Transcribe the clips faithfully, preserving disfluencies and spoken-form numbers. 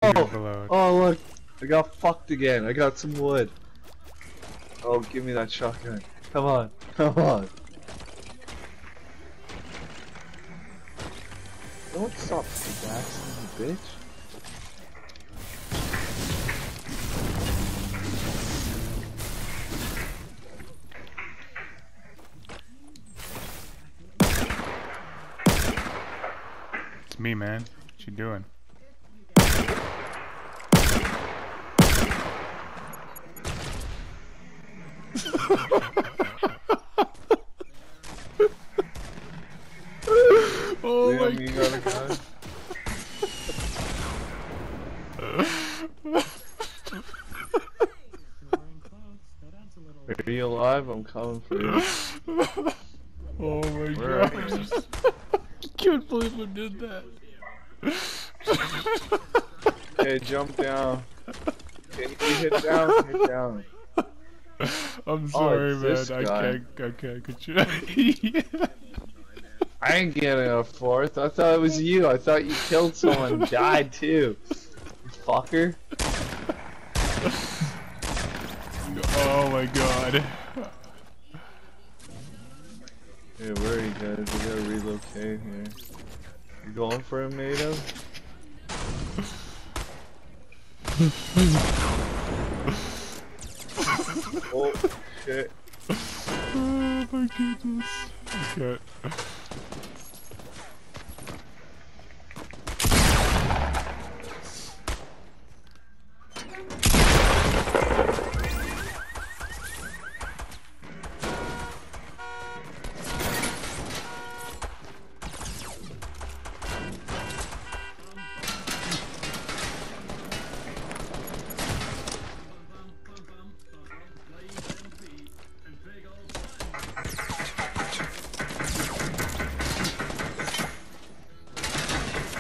computer overload. Oh look, I got fucked again. I got some wood. Oh, give me that shotgun. Come on, come on. Don't stop pickaxing, you bitch. It's me, man. What you doing? Oh Liam, my you got a gun? Are you alive? I'm coming for you. Oh my Where are gosh. you? I can't believe who did that. Okay, jump down. Can you hit down? Hit down. I'm sorry, it's man. this I guy. can't. I can't control. I ain't getting a fourth. I thought it was you. I thought you killed someone and died too. You fucker. Oh my god. Yeah, where are you guys? We gotta relocate here. You going for a native? Oh shit. Oh my goodness. Okay.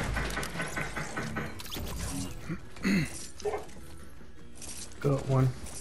Got one.